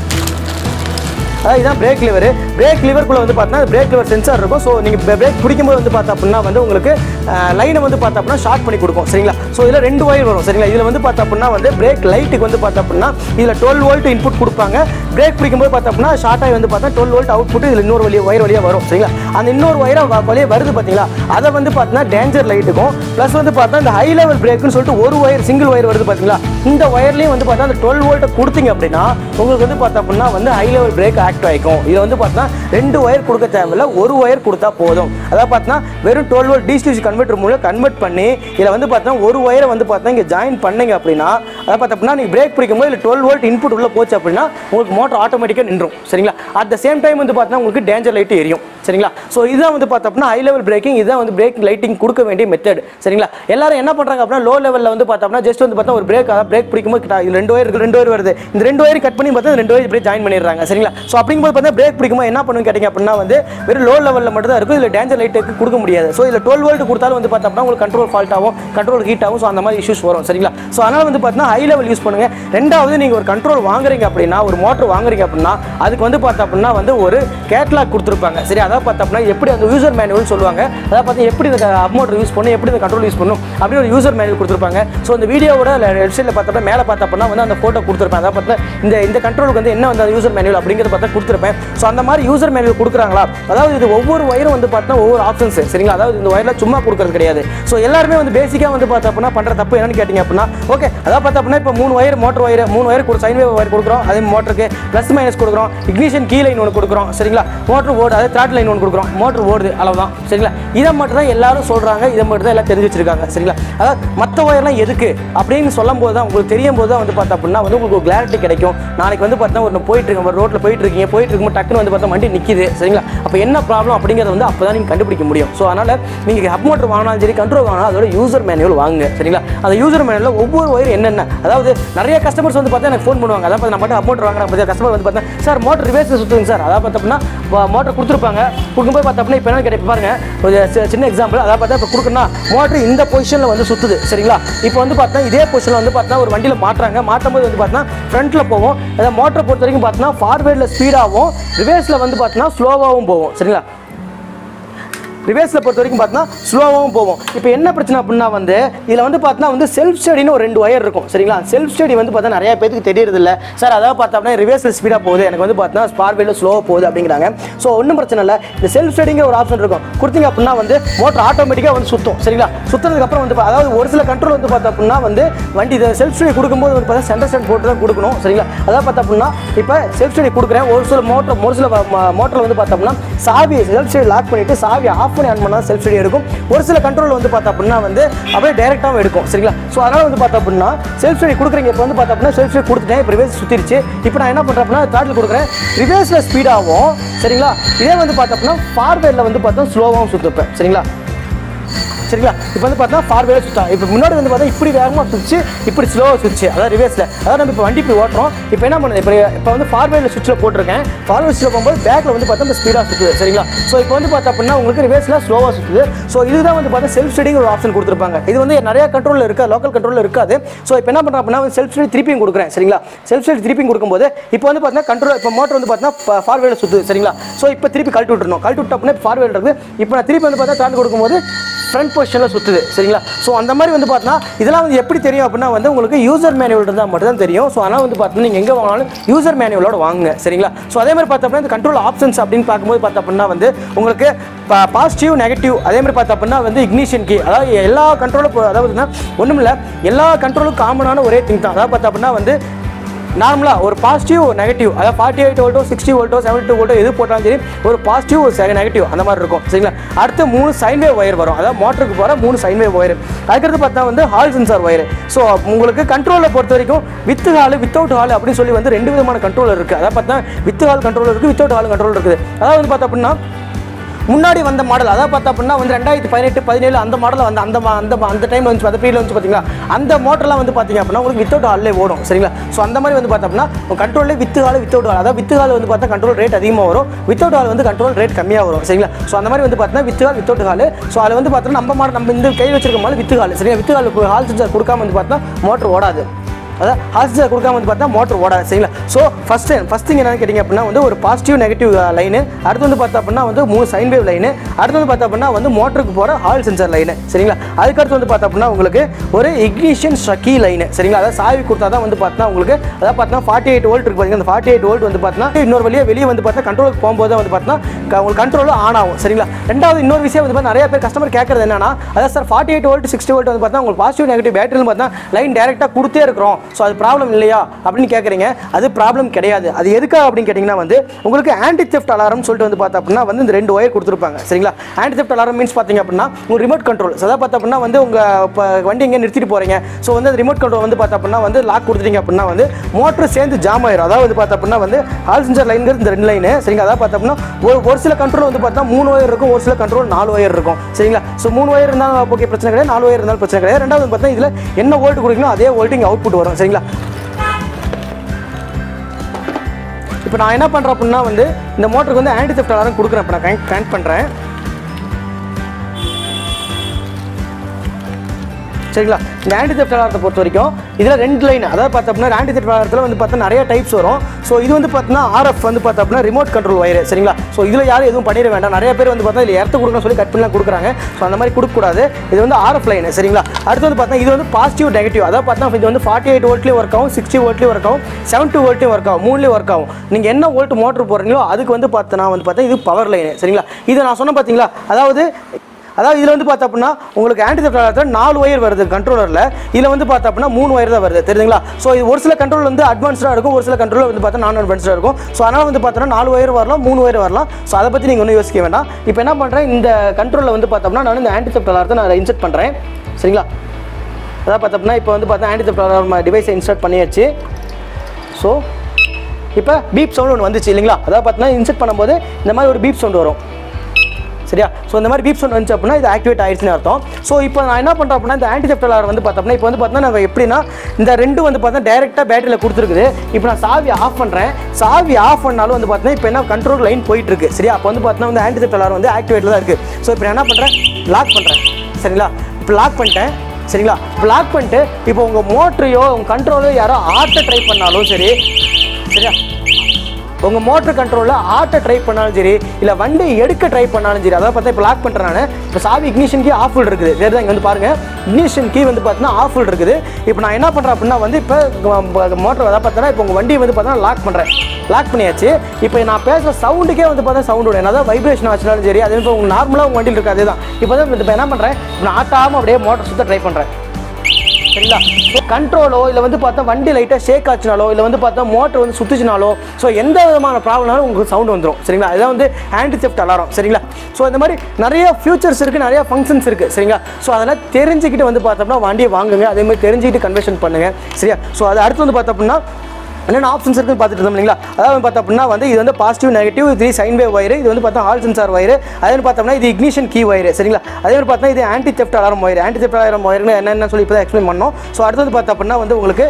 அதாவது இதுதான் பிரேக் லிவர். பிரேக் லிவருக்குள்ள வந்து பார்த்தீங்கன்னா பிரேக் லிவர் சென்சார் இருக்கும். ஸோ நீங்கள் பிரேக் பிடிக்கும்போது வந்து பார்த்தா அப்படின்னா வந்து உங்களுக்கு லைனை வந்து பார்த்தா அப்படின்னா ஷார்ட் பண்ணி கொடுக்கும். சரிங்களா? ஸோ இதில் 2 ஒயர் வரும். சரிங்களா? இதில் வந்து பார்த்தா அப்படின்னா வந்து பிரேக் லைட்டுக்கு வந்து பார்த்தா அப்படின்னா இதில் 12 வோல்ட் இன்புட் கொடுப்பாங்க. பிரேக் பிடிக்கும்போது பார்த்தா அப்படின்னா ஷார்ட் ஆகி வந்து பார்த்தா 12 வோல்ட் அவுட்புட் இதில் இன்னொரு ஒயர் வழியாக வரும். சரிங்களா? அந்த இன்னொரு ஒயராக வழியாக வருது பார்த்தீங்களா? அதை வந்து பார்த்தீங்கன்னா டேஞ்சர் லைட்டுக்கும் ப்ளஸ் வந்து பார்த்தா இந்த ஹை லெவல் பிரேக்குன்னு சொல்லிட்டு ஒரு ஒயர் சிங்கிள் ஒயர் வருது பார்த்தீங்களா? இந்த ஒயர்லேயும் வந்து பார்த்தா அந்த 12 வோல்ட்டை கொடுத்தீங்க அப்படின்னா உங்களுக்கு வந்து பார்த்தா அப்படின்னா வந்து ஹை லெவல் பிரேக் ஆக்ட் ஆகிக்கும். இதை வந்து பார்த்தா 2 ஒயர் கொடுக்க தேவையில்ல, ஒரு ஒயர் கொடுத்தா போதும். அதாவது பார்த்தா வெறும் 12 வோல்ட் டிசி கன்வெர்ட்டர் மூலம் கன்வெர்ட் பண்ணி இதில் வந்து பார்த்தா ஒரு ஒயரை வந்து பார்த்தா இங்கே ஜாயின் பண்ணீங்க அப்படின்னா அதை பார்த்தா அப்படின்னா நீங்கள் பிரேக் பிடிக்கும்போது இல்லை 12 வோல்ட் இன்புட் உள்ள போச்சு அப்படின்னா உங்களுக்கு மோட்டர் ஆட்டோமேட்டிக்காக நின்றும். சரிங்களா? அட் த சேம் டைம் வந்து பார்த்தா உங்களுக்கு டேஞ்சர் லைட் எரியும். சரிங்களா. ஸோ இதுதான் வந்து பார்த்தோம்னா ஹை லெவல் பிரேக்கிங், இதுதான் வந்து பிரேக் லைட்டிங் கொடுக்க வேண்டிய மெத்தட் சரிங்களா. எல்லாரும் என்ன பண்ணுறாங்க அப்படின்னா லோ லெவலில் வந்து பார்த்தோம்னா ஜஸ்ட் வந்து பார்த்தா ஒரு பிரேக், அதாவது பிரேக் பிடிக்கும்போது இது 2 ஒயர் இருக்குது, 2 ஒயர் வருது, இந்த 2 ஒயர் கட் பண்ணி பார்த்தா 2 ஒயர் இப்படி ஜாயின் பண்ணிடுறாங்க சரிங்களா. ஸோ அப்படிங்கும்போது பார்த்தா பிரேக் பிடிக்கும்போது என்ன பண்ணுன்னு கேட்டிங்க அப்படின்னா வந்து வெறும் லோ லெவலில் மட்டும் தான் இருக்கும், இதில் டேஞ்சர் லைட்டுக்கு கொடுக்க முடியாது. ஸோ இதில் 12 வோல்ட் கொடுத்தாலும் வந்து பார்த்தோம்னா உங்களுக்கு கண்ட்ரோல் ஃபால்ட் ஆகும், கண்ட்ரோல் ஹீட் ஆகும். ஸோ அந்த மாதிரி இஷ்யூஸ் வரும் சரிங்களா. ஸோ அதனால் வந்து பார்த்தீங்கன்னா ஹை லெவல் யூஸ் பண்ணுங்கள். ரெண்டாவது நீங்கள் ஒரு கண்ட்ரோல் வாங்குறீங்க அப்படின்னா, ஒரு மோட்டர் வாங்குறீங்க அப்படின்னா அதுக்கு வந்து பார்த்தா அப்படின்னா வந்து ஒரு கேட்லாக் கொடுத்துருப்பாங்க சரி. அதாவது பார்த்தா அப்படின்னா எப்படி அந்த யூசர் மேனுவல் சொல்லுவாங்க, அதாவது பார்த்தா எப்படி இந்த அப் மோட்டர் யூஸ் பண்ணணும், எப்படி இந்த கண்ட்ரோல் யூஸ் பண்ணணும் அப்படி ஒரு யூசர் மேனுவல் கொடுத்துருப்பாங்க. ஸோ இந்த வீடியோவோட வெப்சைட்டில் பார்த்தா மேலே பார்த்தா அப்படின்னா வந்து அந்த ஃபோட்டோ கொடுத்துருப்பேன். அதாவது பார்த்தா இந்த கண்ட்ரோலுக்கு வந்து என்ன வந்து யூசர் மேனுவல் அப்படிங்கிறத பார்த்தா கொடுத்துருப்பேன். ஸோ அந்த மாதிரி யூசர் மேனுவல் கொடுக்குறாங்களா, அதாவது இது ஒவ்வொரு ஒயரும் வந்து பார்த்தா ஒவ்வொரு ஆப்ஷன்ஸ் சரிங்களா. அதாவது இந்த ஒயரில் சும்மா கொடுக்குறது கிடையாது. ஸோ எல்லாருமே வந்து பேசிக்காக வந்து பார்த்தா அப்படின்னா பண்ணுற தப்பு என்னன்னு கேட்டிங்க அப்படின்னா, ஓகே அதாவது பார்த்தா அப்படின்னா இப்போ 3 ஒயர் மோட்டர் ஒயர் 3 ஒயர் ஒரு சைன் வேவ் ஒயர் கொடுக்குறோம், அதே மோட்டருக்கு ப்ளஸ் மைனஸ் கொடுக்குறோம், இக்னிஷன் கீ லைன் ஒன்று கொடுக்குறோம் சரிங்களா, மோட்டர் ஓடு அதே த்ராட் லைன் ஒன்று கொடுக்குறோம், மோட்டர் ஓடுது அவ்வளோதான் சரிங்களா. இதை மட்டும் தான் எல்லாரும் சொல்கிறாங்க, இதை மட்டும் தான் எல்லாம் தெரிஞ்சு வச்சிருக்காங்க சரிங்களா. அதாவது மற்ற ஒயர்லாம் எதுக்கு அப்படின்னு சொல்லும் போது தான் உங்களுக்கு தெரியும் போது தான் வந்து பார்த்தா அப்படின்னா வந்து உங்களுக்கு ஒரு கிளாரிட்டி கிடைக்கும். நாளைக்கு வந்து பார்த்தா ஒரு போயிட்டு இருக்கீங்க, ஒரு ரோட்டில் போயிட்டு இருக்கும்போது டக்குன்னு வந்து பார்த்தா வண்டி நிற்கிது சரிங்களா. அப்போ என்ன ப்ராப்ளம் அப்படிங்கிறத வந்து அப்போ தான் நீங்கள் கண்டுபிடிக்க முடியும். ஸோ அதனால் நீங்கள் ஹப் மோட்டர் வாங்கினாலும் சரி, கண்ட்ரோல் வாங்கினாலும் அதோட யூசர் மேனுவல் வாங்குங்க சரிங்களா. அந்த யூசர் மேனுவலில் ஒவ்வொரு ஒயர் என்னென்ன, அதாவது நிறைய கஸ்டமர்ஸ் வந்து பார்த்தா எனக்கு ஃபோன் பண்ணுவாங்க, அதாவது நம்ம மட்டும் ஹப் மோட்டர் வாங்குறாங்க பார்த்தா கஸ்டமர் வந்து பார்த்தா சார் மோட்டர் ரிவர்ஸில் சுற்றுங்க சார். அதாவது பார்த்தோம்னா மோட்டர் கொடுத்துருப்பாங்க, கொடுக்கும்போது பார்த்தோம்னா இப்போ என்ன கிடையாது பாருங்க, ஒரு சின்ன எக்ஸாம்பிள். அதாவது பார்த்தா இப்போ கொடுக்கணும்னா மோட்டர் இந்த பொசிஷனில் வந்து சுற்றுது சரிங்களா. இப்போ வந்து பார்த்தா இதே பொசிஷனில் வந்து பார்த்தா ஒரு வண்டியில் மாட்டுறாங்க, மாற்றும் போது வந்து பார்த்தா ஃப்ரண்ட்டில் போவோம். அதாவது மோட்டரை பொறுத்த வரைக்கும் பார்த்தோன்னா ஃபார்வேர்டில் ஸ்பீடாகவும் ரிவர்ஸில் வந்து பார்த்தோன்னா ஸ்லோவாகவும் போவோம் சரிங்களா. ரிவர்ஸில் பொறுத்த வரைக்கும் பார்த்தீங்கன்னா ஸ்லோவாகவும் போவோம். இப்போ என்ன பிரச்சனை அப்படின்னா வந்து இதில் வந்து பார்த்தீங்கன்னா வந்து செல்ஃப் ஸ்டடின்னு ஒரு 2 ஒயர் இருக்கும் சரிங்களா. செல்ஃப் ஸ்டடி வந்து பார்த்தா நிறைய பேருக்கு தெரியறது இல்லை சார். அதாவது பார்த்தோம்னா ரிவர்ஸில் ஸ்பீடாக போகுது, எனக்கு வந்து பார்த்தீங்கன்னா ஃபார்வேர்டில் ஸ்லோவாக போகுது அப்படிங்கிறாங்க. ஸோ ஒன்றும் பிரச்சனை இல்லை, இந்த செல்ஃப் ஸ்டடிங்கிற ஒரு ஆப்ஷன் இருக்கும், கொடுத்தீங்க அப்படின்னா வந்து மோட்டர் ஆட்டோமேட்டிக்காக வந்து சுற்றும் சரிங்களா. சுற்றுறதுக்கப்புறம் வந்து அதாவது ஒரு சில கண்ட்ரோல் வந்து பார்த்தா அப்படின்னா வந்து வண்டி இதை செல்ஃப் ஸ்டடி கொடுக்கும்போது வந்து பார்த்தா சென்டர் ஸ்டாண்ட் போட்டு தான் கொடுக்கணும் சரிங்களா. அதாவது பார்த்தா அப்படின்னா இப்போ செல்ஃப் ஸ்டடி கொடுக்குறேன், ஒரு சில மோட்டரில் வந்து பார்த்தோம்னா சாவி செல்ஃப் ஸ்டடி லாக் பண்ணிவிட்டு சாவி ஆஃப் பண்ணி ஆன் பண்ணால் செல்ஃப் ஸ்டடி எடுக்கும். ஒரு சில கண்ட்ரோல் வந்து பார்த்தா அப்படின்னா வந்து அப்படியே டைரெக்டாகவும் எடுக்கும் சரிங்களா. ஸோ அதனால் வந்து பார்த்தா அப்படின்னா செல்ஃப் ஸ்டடி கொடுக்குறீங்க. இப்போ வந்து பார்த்தா அப்படின்னா செல்ஃப் ஸ்டடி கொடுத்துட்டேன், இப்போ ரிவர்ஸ் சுற்றிருச்சு. இப்போ நான் என்ன பண்ணுறேன் அப்படின்னா த்ராட்டில் கொடுக்குறேன், ரிவர்ஸில் ஸ்பீடாகவும் சரிங்களா. இதே வந்து பார்த்தா அப்படின்னா ஃபார்வேர்டில் வந்து பார்த்தா ஸ்லோவாகவும் சுற்றுப்பேன் சரிங்களா. சரிங்களா. இப்போ வந்து பார்த்தா ஃபார்வேர்டில் சுற்றா, இப்போ முன்னாடி வந்து பார்த்தா இப்படி வேகமாக சுவிச்சு, இப்படி ஸ்லோவாக சுவிச்சு, அதாவது ரிவர்ஸில். அதாவது நம்ம இப்போ வண்டி இப்படி ஓட்டுறோம், இப்போ என்ன பண்ணுது, இப்போ வந்து ஃபார்வேர்டில் சுவிட்சில் போட்டிருக்கேன், ஃபார்வேர்ட் சுவிட்சில் போகும்போது பேக்கில் வந்து பார்த்தா இந்த ஸ்பீடாக சுற்றுது சரிங்களா. ஸோ இப்போ வந்து பார்த்தா அப்படின்னா உங்களுக்கு ரிவர்ஸில் ஸ்லோவாக சுற்றுது. ஸோ இதுதான் வந்து பார்த்தா செல்ஃப் ஸ்டடிங் ஒரு ஆப்ஷன் கொடுத்துருப்பாங்க. இது வந்து நிறைய கண்ட்ரோலில் இருக்காது, லோக்கல் கண்ட்ரோலில் இருக்காது. ஸோ இப்போ என்ன பண்ணுறேன் அப்படின்னா செல்ஃப் ஸ்டடி திருப்பியும் கொடுக்குறேன் சரிங்களா. செல்ஃப் ஸ்டடி திருப்பியும் கொடுக்கும்போது இப்போ வந்து பார்த்தீங்கன்னா கண்ட்ரோல், இப்போ மோட்டர் வந்து பார்த்தீங்கன்னா ஃபார்வேர்டில் சுற்றுது சரிங்களா. ஸோ இப்போ திருப்பி கழட்டி விட்டுறணும், கழட்டி விட்டு அப்படின்னா ஃபார்வேர்டு இருக்குது. இப்போ நான் திருப்பி வந்து பார்த்தா த்ராட்டில் கொடுக்கும்போது ஃப்ரண்ட் பொசிஷனில் சுற்றுது சரிங்களா. ஸோ அந்த மாதிரி வந்து பார்த்தீங்கன்னா இதெல்லாம் வந்து எப்படி தெரியும் அப்படின்னா வந்து உங்களுக்கு யூசர் மேனுவல் இருந்தால் மட்டும் தான் தெரியும். ஸோ அதனால் வந்து பார்த்தீங்கன்னா நீங்கள் எங்கே வாங்கினாலும் யூசர் மேனுவலோட வாங்குங்க சரிங்களா. ஸோ அதே மாதிரி பார்த்தோம்னா இந்த கண்ட்ரோல் ஆப்ஷன்ஸ் அப்படின்னு பார்க்கும்போது பார்த்தா அப்படின்னா வந்து உங்களுக்கு பாசிட்டிவ் நெகட்டிவ், அதே மாதிரி பார்த்தா அப்படின்னா வந்து இக்னிஷன் கீ, அதாவது எல்லா கண்ட்ரோலும் அதாவது ஒன்றும் இல்லை, எல்லா கண்ட்ரோலும் காமனான ஒரே திங் தான். அதாவது பார்த்தா அப்படின்னா வந்து நார்மலாக ஒரு பாசிட்டிவ் ஒரு நெகட்டிவ், அதாவது 48 வோல்ட்டோ 60 வோல்ட்டோ 72 வோல்ட்டோ எது போட்டாலும் சரி ஒரு பாசிட்டிவ் ஒரு நெகட்டிவ் அந்த மாதிரி இருக்கும் சரிங்களா. அடுத்து 3 சைன் வேவ் ஒயர் வரும், அதாவது மோட்டருக்கு போகிற 3 சைன் வேவ் ஒயர். அதுக்கடுத்து பார்த்தா வந்து ஹால் சென்சார் ஒயர். ஸோ உங்களுக்கு கண்ட்ரோலில் பொறுத்த வரைக்கும் வித் ஹால் வித்தவுட் ஹால் அப்படின்னு சொல்லி வந்து 2 விதமான கண்ட்ரோல் இருக்குது. அதாவது பார்த்தா வித் ஹால் கண்ட்ரோல் இருக்குது, வித்தவுட் ஹால் கண்ட்ரோல் இருக்குது. அதாவது வந்து பார்த்தா அப்படின்னா முன்னாடி வந்த மாடல், அதாவது பார்த்தா அப்படின்னா வந்து 2018 17 அந்த மாடலில் வந்து அந்த டைமில் வந்து அந்த பீரியட் வந்து பார்த்தீங்களா அந்த மோட்டர்லாம் வந்து பார்த்தீங்க அப்படின்னா உங்களுக்கு வித்தவுட் ஹால்லே ஓடும் சரிங்களா. ஸோ அந்த மாதிரி வந்து பார்த்தா அப்படின்னா கண்ட்ரோல்லே வித் ஹால் வித்தவுட் ஹால், அதாவது வித் ஹால் வந்து பார்த்தா கண்ட்ரோல் ரேட் அதிகமாக வரும், வித்தவுட் ஹால் வந்து கண்ட்ரோல் ரேட் கம்மியாக வரும் சரிங்களா. ஸோ அந்த மாதிரி வந்து பார்த்தீங்கன்னா with hall without hall. So அதில் வந்து பார்த்தீங்கன்னா நம்ம மாடல் நம்ம இந்த கை வச்சிருக்க மாதிரி வித் ஹால் சரிங்களா. வித் ஹால் சென்சார் கொடுக்காம வந்து பார்த்தா மோட்டர் ஓடாது, அதாவது ஹாஸ்டர் கொடுக்காம வந்து பார்த்தா மோட்டர் ஓடாது சரிங்களா. ஸோ ஃபஸ்ட் திங் என்னன்னு கேட்டிங்க அப்படின்னா வந்து ஒரு பாசிட்டிவ் நெகட்டிவ் லைனு, அடுத்து வந்து பார்த்தா அப்படின்னா வந்து 3 சைன் வேவ் லைனு, அடுத்து வந்து பார்த்தா அப்படின்னா வந்து மோட்டருக்கு போகிற ஹால் சென்சார் லைனு சரிங்களா. அதுக்கடுத்து வந்து பார்த்தா அப்படின்னா உங்களுக்கு ஒரு இக்னிஷன் ஷக்கி லைனு சரிங்களா. அதாவது சாவி கொடுத்தா தான் வந்து பார்த்தா உங்களுக்கு அதாவது பார்த்தீங்கன்னா 48 வோல்ட் இருக்கு பார்த்தீங்கன்னா, அந்த 48 வோல்ட் வந்து பார்த்தீங்கன்னா இன்னொரு வெளியே வந்து பார்த்தா கண்ட்ரோலுக்கு போகும்போது தான் வந்து பார்த்தீங்கன்னா உங்களுக்கு கண்ட்ரோல் ஆன் ஆகும் சரிங்களா. ரெண்டாவது இன்னொரு விஷயம் வந்து நிறைய பேர் கஸ்டமர் கேட்கறது என்னன்னா, அதாவது சார் 48 வோல்ட் 60 வோல்ட் வந்து பார்த்தா உங்களுக்கு பாசிட்டிவ் நெகட்டிவ் பேட்டரியில் பார்த்தா லைன் டேரெக்டாக கொடுத்தே இருக்கிறோம், ஸோ அது ப்ராப்ளம் இல்லையா அப்படின்னு கேட்குறீங்க. அது ப்ராப்ளம் கிடையாது. அது எதுக்காக அப்படின்னு கேட்டிங்கன்னா வந்து உங்களுக்கு ஆன்டி தெஃப்ட் அலாரம் சொல்லிட்டு வந்து பார்த்தா அப்படின்னா வந்து இந்த 2 ஒயர் கொடுத்துருப்பாங்க. சரிங்களா? ஆன்டி தெஃப்ட் அலாரம் மீன்ஸ் பார்த்தீங்க அப்படின்னா உங்கள் ரிமோட் கண்ட்ரோல். அதாவது பார்த்தா அப்படின்னா வந்து உங்கள் இப்போ வண்டி எங்கே நிறுத்திட்டு போகிறீங்க, ஸோ வந்து அந்த ரிமோட் கண்ட்ரோல் வந்து பார்த்தா அப்படின்னா வந்து லாக் கொடுத்துட்டீங்க அப்படின்னா வந்து மோட்டர் சேர்ந்து ஜாம் ஆயிரும். அதாவது பார்த்தா அப்படின்னா வந்து ஆல் சென்சார் லைன்கிறது இந்த 2 லைனு. சரிங்களா? அதாவது பார்த்தா அப்படின்னா ஒரு சில கண்ட்ரோல் வந்து பார்த்தா 3 ஒயர் இருக்கும், ஒரு சில கண்ட்ரோல் 4 ஒயர் இருக்கும். சரிங்களா? ஸோ 3 ஒயர் இருந்தாலும் ஓகே பிரச்சனை கிடையாது, 4 ஒயர் இருந்தாலும் பிரச்சனை கிடையாது. ரெண்டாவது பார்த்தா இதில் என்ன வோல்ட் கொடுக்கணும் அதே வோல்ட் இங்கே அவுட்புட் வரும். சரிங்களா? இப்போ நான் என்ன பண்ணுறேன் அப்படின்னா வந்து இந்த மோட்டருக்கு வந்து ஆன்டி தெஃப்ட் அலாரம் கொடுக்குறேன். இப்போ நான் கனெக்ட் பண்ணுறேன். சரிங்களா? இந்த ஆன்டி தெஃப்ட் அலாரத்தை பொறுத்த வரைக்கும் இதில் 2 லைன். அதாவது பார்த்தா அப்படின்னா ஆன்டி தெஃப்ட் அலாரத்தில் வந்து பார்த்தா நிறைய டைப்ஸ் வரும். ஸோ இது வந்து பார்த்தீங்கன்னா RF வந்து பார்த்தா அப்படின்னா ரிமோட் கண்ட்ரோல் ஒயர். சரிங்களா? ஸோ இதில் யாரும் எதுவும் பண்ணிட வேண்டாம். நிறைய பேர் வந்து பார்த்தா இதில் எர்த்து கொடுக்கணும்னு சொல்லி கட் பண்ணலாம் கொடுக்குறாங்க. ஸோ அந்த மாதிரி கொடுக்கக்கூடாது. இது வந்து RF லைன். சரிங்களா? அடுத்து வந்து பார்த்தா இது வந்து பாசிட்டிவ் நெகட்டிவ். அதாவது பார்த்தா இது வந்து 48 வோல்ட்லேயும் ஒர்க் ஆகும், 60 வோல்ட்லேயும் ஒர்க் ஆகும், 72 வோல்ட்லேயும் ஒர்க் ஆகும், 3லேயும் ஒர்க் ஆகும். நீங்கள் என்ன வோல்ட் மோட்டர் போடுறீங்களோ அதுக்கு வந்து பார்த்தா வந்து பார்த்தா இது பவர் லைன். சரிங்களா? இதை நான் சொன்னேன் பார்த்தீங்களா? அதாவது இதில் வந்து பார்த்தா அப்படின்னா உங்களுக்கு ஆன்டி தெஃப்ட் அலாரத்தில் 4 ஒயர் வருது கண்ட்ரோலரில். இதில் வந்து பார்த்தா அப்படின்னா 3 ஒயர் தான் வருது. தெரியுதுங்களா? ஸோ இது ஒரு சில கண்ட்ரோல் வந்து அட்வான்ஸ்டாக இருக்கும், ஒரு சில கண்ட்ரோல் வந்து பார்த்தா நான் அட்வான்ஸ்டாக இருக்கும். ஸோ அதனால் வந்து பார்த்தோன்னா 4 ஒயர் வரலாம், 3 ஒயர் வரலாம். ஸோ அதை பற்றி நீங்கள் ஒன்றும் யோசிக்க வேண்டாம். இப்போ என்ன பண்ணுறேன், இந்த கண்ட்ரோலில் வந்து பார்த்தோம்னா நான் இந்த ஆன்டி தெஃப்ட் அலாரத்தை நான் இன்செர்ட் பண்ணுறேன். சரிங்களா? அதாவது பார்த்தா அப்படின்னா இப்போ வந்து பார்த்தா ஆன்டி தெஃப்ட் அலாரம் டிவைஸை இன்ஸ்டால் பண்ணியாச்சு. ஸோ இப்போ பீப் சவுண்ட் ஒன்று வந்துச்சு இல்லைங்களா? அதாவது பார்த்தீங்கன்னா இன்செர்ட் பண்ணும்போது இந்த மாதிரி ஒரு பீப் சவுண்ட் வரும். சரியா? ஸோ இந்த மாதிரி பீப் சவுண்ட் வந்துச்சு அப்படின்னா இது ஆக்டிவேட் ஆயிடுச்சுன்னு அர்த்தம். ஸோ இப்போ நான் என்ன பண்ணுறேன் அப்படின்னா இந்த ஆன்டி தெஃப்ட் அலாரம் வந்து பார்த்தோம்னா இப்போ வந்து பார்த்தீங்கன்னா நாங்கள் எப்படின்னா இந்த 2 வந்து பார்த்தா டேரெக்டாக பேட்டரியில் கொடுத்துருக்குது. இப்போ நான் சாவி ஆஃப் பண்ணுறேன். சாவி ஆஃப் பண்ணாலும் வந்து பார்த்தீங்கன்னா இப்போ என்ன கண்ட்ரோல் லைன் போயிட்டு இருக்கு. சரியா? அப்போ வந்து பார்த்தீங்கன்னா வந்து ஆன்டி தெஃப்ட் அலாரம் வந்து ஆக்டிவேட்டில் தான் இருக்குது. ஸோ இப்போ நான் என்ன பண்ணுறேன், லாக் பண்ணுறேன். சரிங்களா? இப்போ லாக் பண்ணிட்டேன். சரிங்களா? இப்போ லாக் பண்ணிட்டு இப்போ உங்கள் மோட்டரையோ உங்கள் கண்ட்ரோலோ யாரோ ஆட்ட ட்ரை பண்ணாலும் சரி, சரியா, உங்கள் மோட்டர் கண்ட்ரோலில் ஆட்ட ட்ரை பண்ணாலும் சரி, இல்லை வண்டி எடுக்க ட்ரை பண்ணாலும் சரி, அதாவது பார்த்தா இப்போ லாக் பண்ணுறேன் நான். இப்போ சாவி இக்னிஷன் கீ ஆஃபில் இருக்குது. வேறு தான் இங்கே வந்து பாருங்கள், இக்னிஷன் கீ வந்து பார்த்தீங்கன்னா ஆஃபில் இருக்குது. இப்போ நான் என்ன பண்ணுறேன் அப்படின்னா வந்து இப்போ மோட்டர் அதாவது பார்த்தோன்னா இப்போ உங்கள் வண்டியை வந்து பார்த்தீங்கன்னா லாக் பண்ணுறேன். லாக் பண்ணியாச்சு. இப்போ நான் பேசுகிற சவுண்டுக்கே வந்து பார்த்தா சவுண்ட் விடும். அதாவது வைப்ரேஷன் ஆச்சுனாலும் சரி, அதே இப்போ உங்களுக்கு நார்மலாக உங்கள் வண்டியில் இருக்குது. அதே தான் இப்போ தான் இப்போ என்ன பண்ணுறேன், நான் ஆட்டாமல் அப்படியே மோட்டர் சுத்த ட்ரை பண்ணுறேன். சரிங்களா? ஸோ கண்ட்ரோலோ இல்லை வந்து பார்த்தா வண்டி லைட்டாக ஷேக் ஆச்சுனாலோ இல்லை வந்து பார்த்தா மோட்டர் வந்து சுற்றுச்சுனாலோ ஸோ எந்த விதமான ப்ராப்ளம்னாலும் உங்களுக்கு சவுண்ட் வந்துடும். சரிங்களா? இதான் வந்து ஆன்டி தெஃப்ட் அலாரம். சரிங்களா? ஸோ இந்த மாதிரி நிறைய ஃபியூச்சர்ஸ் இருக்குது, நிறைய ஃபங்க்ஷன்ஸ் இருக்குது. சரிங்களா? ஸோ அதெல்லாம் தெரிஞ்சுக்கிட்டு வந்து பார்த்தோம்னா வண்டியை வாங்குங்க. அதே மாதிரி தெரிஞ்சுக்கிட்டு கன்வர்ஷன் பண்ணுங்கள். சரியா? ஸோ அது அடுத்து வந்து பார்த்தோம் அப்படின்னா என்னென்ன ஆப்ஷன்ஸ் இருக்குன்னு பார்த்துட்டு இருந்தோம் இல்லைங்களா? அதாவது பார்த்தா அப்படின்னா வந்து இது வந்து பாசிட்டிவ் நெகட்டிவ், இது சைன் வேவ் ஒயர், இது வந்து பார்த்தா ஆல் சென்சார் ஒயர், அதே மாதிரி பார்த்தோம்னா இது இக்னிஷன் கீ ஒயர். சரிங்களா? அதே மாதிரி பார்த்தா இது anti theft alarm wire. Anti theft alarm ஒயர்னு என்னென்ன சொல்லி இப்போ தான் எக்ஸ்பிளைன் பண்ணோம். ஸோ அடுத்தது பார்த்தா அப்படின்னா வந்து உங்களுக்கு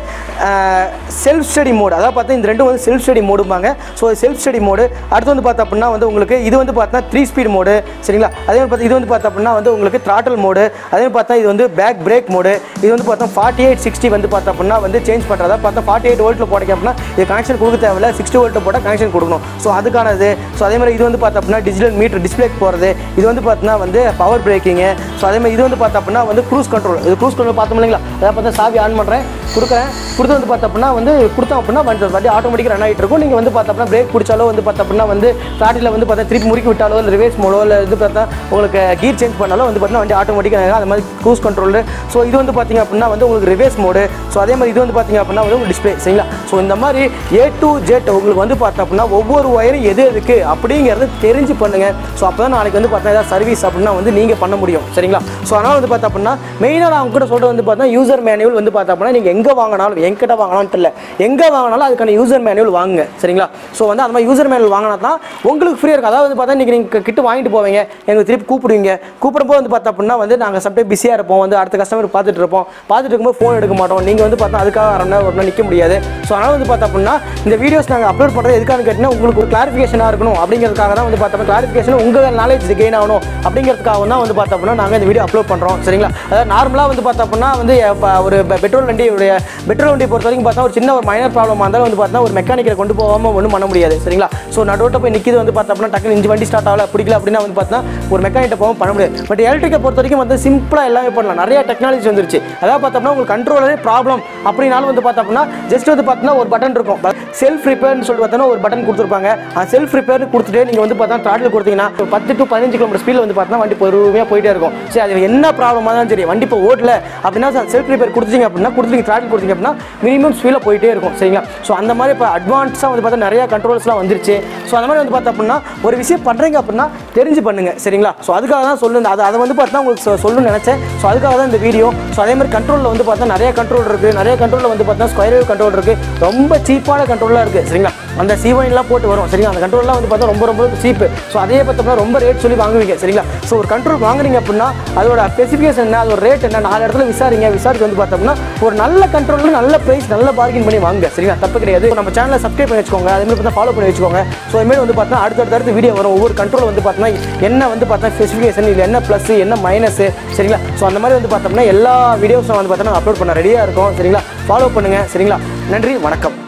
செல்ஃப் ஸ்டடி மோடு. அதாவது பார்த்தா இந்த 2 வந்து செல்ஃப் ஸ்டடி மோடுப்பாங்க. So self study mode. அடுத்து வந்து பார்த்தா அப்படின்னா வந்து உங்களுக்கு இது வந்து பார்த்தா 3 ஸ்பீட் மோடு. சரிங்களா? அதே மாதிரி பார்த்தா இது வந்து பார்த்தா அப்படின்னா வந்து உங்களுக்கு த்ராட்டல் மோடு. அதே மாதிரி பார்த்தா இது வந்து பேக் பிரேக் மோடு. இது வந்து பார்த்தா 4860 வந்து பார்த்தா அப்படின்னா வந்து சேஞ்ச் பண்ணுறதா பார்த்தா 48 வோல்ட்டில் போட்டிங்க அப்படின்னா இது கனெக்ஷன் கொடுக்க தேவையில்ல, 60 வோல்ட் போட்டால் கனெக்ஷன் கொடுக்கணும். ஸோ அதுக்கானது. ஸோ அதே மாதிரி இது வந்து பார்த்தா அப்படின்னா டிஜிட்டல் மீட்டர் டிஸ்பிளேக்கு போகிறது. இது வந்து பார்த்தீங்கன்னா வந்து பவர் பிரேக்கிங்கு. ஸோ அதே மாதிரி இது வந்து பார்த்தா அப்படின்னா வந்து க்ரூஸ் கண்ட்ரோல். இது க்ரூஸ் கண்ட்ரோல் பார்த்தோம் இல்லைங்களா? அதாவது பார்த்தா சாவி ஆன் பண்ணுறேன், கொடுக்குறேன், கொடுத்து வந்து பார்த்தா அப்படின்னா வந்து கொடுத்தோம் அப்படின்னா வண்டி ஆட்டோமேட்டிக்காக ரன் ஆகிட்டு இருக்கும். நீங்கள் வந்து பார்த்தா அப்படின்னா பிரேக் பிடிச்சாலோ வந்து பார்த்தா அப்படின்னா வந்து ஸ்டார்டில் வந்து பார்த்தா திருப்பி முறுக்கி விட்டாலோ இல்லை ரிவேஸ் மோடோ இல்லை இது பார்த்தா உங்களுக்கு கீர் சேஞ்ச் பண்ணாலும் வந்து பார்த்தீங்கன்னா வண்டி ஆட்டோமேட்டிக்காக அது மாதிரி க்ரூஸ் கண்ட்ரோல். ஸோ இது வந்து பார்த்தீங்க அப்படின்னா வந்து உங்களுக்கு ரிவேஸ் மோடு. ஸோ அதே மாதிரி இது வந்து பார்த்தீங்க அப்படின்னா வந்து டிஸ்பிளே. சரிங்களா? ஸோ இந்த மாதிரி A to Z உங்களுக்கு வந்து பார்த்தா அப்படின்னா ஒவ்வொரு ஒயரும் எது எதுக்கு அப்படிங்கிறது தெரிஞ்சு பண்ணுங்க. ஸோ அப்போ தான் நாளைக்கு வந்து பார்த்தா ஏதாவது சர்வீஸ் அப்படின்னா வந்து நீங்கள் பண்ண முடியும். சரிங்களா? ஸோ அதனால் வந்து பார்த்தா அப்படின்னா மெயினாக நான் உங்ககிட்ட சொல்கிறது வந்து பார்த்தா யூசர் மேனுவல் வந்து பார்த்தா அப்படின்னா நீங்கள் எங்கே வாங்கினாலும் எங்கிட்ட வாங்கினாலும் இல்லை எங்கே வாங்கினாலும் அதுக்கான யூசர் மேனுவல் வாங்குங்க. சரிங்களா? ஸோ வந்து அந்த மாதிரி யூசர் மேனுவல் வாங்கினா தான் உங்களுக்கு ஃப்ரீயாக இருக்கும். அதாவது வந்து பார்த்தா இன்றைக்கி நீங்கள் கிட்ட வாங்கிட்டு போவீங்க, எங்களுக்கு திருப்பி கூப்பிடுவீங்க. கூப்பிடும்போது வந்து பார்த்தா அப்படின்னா வந்து நாங்கள் சம்டைம் பிஸியாக இருப்போம், வந்து அடுத்த கஸ்டமர் பார்த்துட்டு இருப்போம், பார்த்துட்டு இருக்கும்போது ஃபோன் எடுக்க மாட்டோம். நீங்கள் வந்து பார்த்தா அதுக்காக ஒரு நாள் நிற்க முடியாது. ஸோ அதனால் வந்து பார்த்தா அப்படின்னா இந்த வீடியோஸ் நாங்கள் அப்லோட் பண்ணுறது எதுக்கானு கேட்டிங்கன்னா உங்களுக்கு ஒரு கிளாரிஃபிகேஷனாக இருக்கணும் அப்படிங்கிறதுக்காக தான் வந்து பார்த்தோம்னா கிளாரிஃபிகேஷன் உங்கள் நாலேஜ் கெயின் ஆகணும் அப்படிங்கிறதுக்காக தான் வந்து பார்த்தோம் அப்படின்னா நாங்கள் இந்த வீடியோ அப்லோட் பண்ணுறோம். சரிங்களா? அதாவது நார்மலாக வந்து பார்த்தோம் அப்படின்னா வந்து ஒரு பெட்ரோல் வண்டியை பொறுத்த வரைக்கும் பார்த்தா ஒரு சின்ன ஒரு மைனர் ப்ராப்ளம் இருந்தாலும் வந்து பார்த்தா ஒரு மெக்கானிக்கை கொண்டு போகாமல் ஒன்றும் பண்ண முடியாது. சரிங்களா? ஸோ நடுவோட்ட போய் நிற்கிது வந்து பார்த்தா அப்படின்னா டக்குனு இன்ஜின் வண்டி ஸ்டார்ட் ஆகல பிடிக்கல அப்படின்னா வந்து பார்த்தா ஒரு மெக்கானிக்கை போகாமல் பண்ண முடியாது. பட் எலக்ட்ரிக்கை பொறுத்த வரைக்கும் வந்து சிம்பிளாக எல்லாமே பண்ணலாம். நிறைய டெக்னாலஜி வந்துருச்சு. அதாவது பார்த்தோம்னா உங்களுக்கு கண்ட்ரோலரே ப்ராப்ளம் அப்படின்னாலும் வந்து பார்த்தா அப்படின்னா ஜஸ்ட் வந்து பார்த்தோம்னா ஒரு பட்டன் இருக்கும். செல்ஃப் ரிப்பேர்னு சொல்லிட்டு பார்த்தோன்னா ஒரு பட்டன் கொடுத்துருப்பாங்க. அந்த செல்ஃப் ரிப்பேர் கொடுத்துட்டு நீங்கள் வந்து பார்த்தா த்ராட்டில் கொடுத்தீங்கன்னா 10 to 15 கிலோமீட்டர் ஸ்பீடில் வந்து பார்த்தா வண்டி பொறுமையாக போயிட்டே இருக்கும். சரி, அது என்ன ப்ராப்ளமாக இருந்தாலும் சரி, வண்டி இப்போ ஓட்டல அப்படின்னா செல்ஃப் ரிப்பேர் கொடுத்தீங்க அப்படின்னா த்ராட்டில் கொடுத்தீங்க அப்படின்னா மினிமம் ஸ்பீடில் போயிட்டே இருக்கும். சரிங்களா? ஸோ அந்த மாதிரி இப்போ அட்வான்ஸாக வந்து பார்த்தா நிறையா கண்ட்ரோல்ஸ்லாம் வந்துருச்சு. ஸோ அந்த மாதிரி வந்து பார்த்தா அப்படின்னா ஒரு விஷயம் பண்ணுறீங்க அப்படின்னா தெரிஞ்சு பண்ணுங்க. சரிங்களா? ஸோ அதுக்காக தான் சொல்லுங்க. அதை வந்து பார்த்தா உங்களுக்கு சொல்லணும்னு நினச்சேன். ஸோ அதுக்காக தான் இந்த வீடியோ. ஸோ அதே மாதிரி கண்ட்ரோலில் வந்து பார்த்தா நிறைய கண்ட்ரோல் இருக்குது. நிறைய கண்ட்ரோலில் வந்து பார்த்தா ஸ்கொயர் வேவ் கண்ட்ரோல் இருக்குது. ரொம்ப சீப்பான கண்ட்ரோலாக இருக்குது. சரிங்களா? அந்த C1 போட்டு வரும். சரிங்களா? அந்த கண்ட்ரோல்லாம் வந்து பார்த்தா ரொம்ப சீப்பு. ஸோ அதே பார்த்தோம்னா ரொம்ப ரேட் சொல்லி வாங்குவீங்க. சரிங்களா? ஸோ ஒரு கண்ட்ரோல் வாங்குறீங்க அப்படின்னா அதோட ஸ்பெசிஃபிகேஷன் என்ன, அதோட ரேட் என்ன, 4 இடத்துல விசாரிச்சு வந்து பார்த்தோம்னா ஒரு நல்ல கண்ட்ரோலில் நல்ல ப்ரைஸ் நல்ல பார்கின் பண்ணி வாங்க. சரிங்களா? தப்பு கிடையாது. நம்ம சேனலை சப்ஸ்கிரைப் பண்ணி வச்சுக்கோங்க. அதே மாதிரி பார்த்தா ஃபாலோ பண்ணி வச்சுக்கோங்க. ஸோ அதுமாதிரி வந்து பார்த்தா அடுத்தடுத்து வீடியோ வரும். ஒவ்வொரு கண்ட்ரோல் வந்து பார்த்தோம்னா என்ன வந்து பார்த்தா ஸ்பெசிஃபிகேஷன், இல்லை என்ன ப்ளஸ் என்ன மைனஸ். சரிங்களா? ஸோ அந்த மாதிரி வந்து பார்த்தோம்னா எல்லா வீடியோஸும் வந்து பார்த்தோம்னா அப்லோட் பண்ண ரெடியாக இருக்கும். சரிங்களா? ஃபாலோ பண்ணுங்கள். சரிங்களா? நன்றி, வணக்கம்.